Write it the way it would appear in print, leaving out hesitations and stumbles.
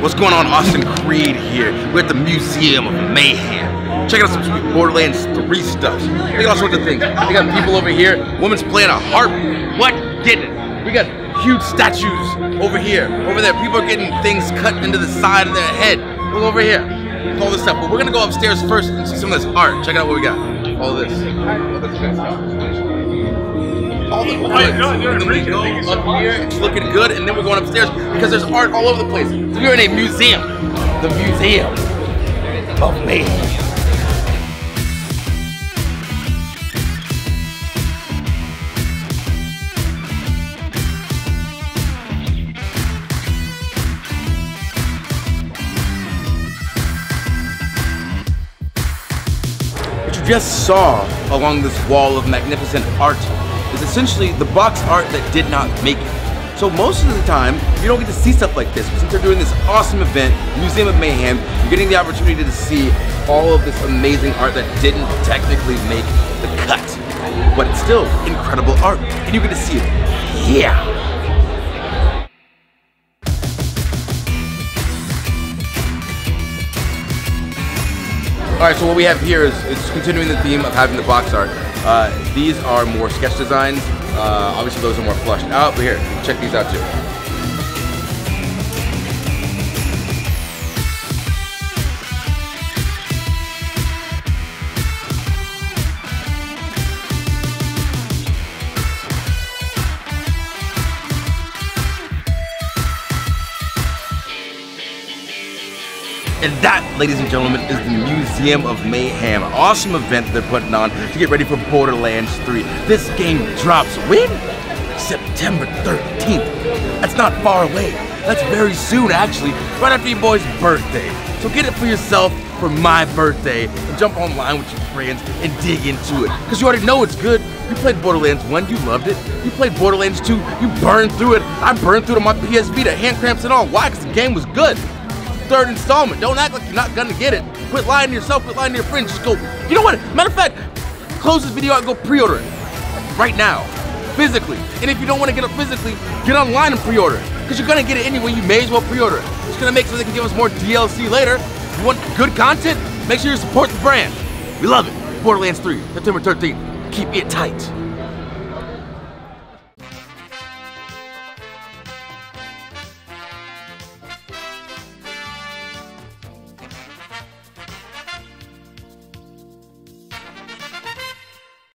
What's going on, Austin Creed here? We're at the Museum of Mayhem. Check out some sweet Borderlands 3 stuff. They got all sorts of things. They got people over here. Woman's playing a harp. What? Get it. We got huge statues over here. Over there, people are getting things cut into the side of their head. Look over here. All this stuff. But we're gonna go upstairs first and see some of this art. Check out what we got. All this. All this good stuff. All the goods. And then we go up here, it's looking good, and then we're going upstairs because there's art all over the place. So we're in a museum. The Museum of Mayhem. What you just saw along this wall of magnificent art is essentially the box art that did not make it. So most of the time, you don't get to see stuff like this, but since they're doing this awesome event, Museum of Mayhem, you're getting the opportunity to see all of this amazing art that didn't technically make the cut. But it's still incredible art, and you get to see it. Yeah! Alright, so what we have here is continuing the theme of having the box art. These are more sketch designs. Obviously those are more flushed out, but here, check these out too. And that, ladies and gentlemen, is the Museum of Mayhem. Awesome event they're putting on to get ready for Borderlands 3. This game drops when? September 13th. That's not far away. That's very soon, actually, right after your boy's birthday. So get it for yourself for my birthday and jump online with your friends and dig into it. Because you already know it's good. You played Borderlands 1, you loved it. You played Borderlands 2, you burned through it. I burned through it on my PS Vita, hand cramps and all. Why? Because the game was good. Third installment. Don't act like you're not gonna get it. Quit lying to yourself, quit lying to your friends. Just go, you know what? Matter of fact, close this video out and go pre-order it. Right now. Physically. And if you don't want to get it physically, get online and pre-order it. Because you're gonna get it anyway, you may as well pre-order it. It's gonna make so they can give us more DLC later. If you want good content, make sure you support the brand. We love it. Borderlands 3, September 13th. Keep it tight.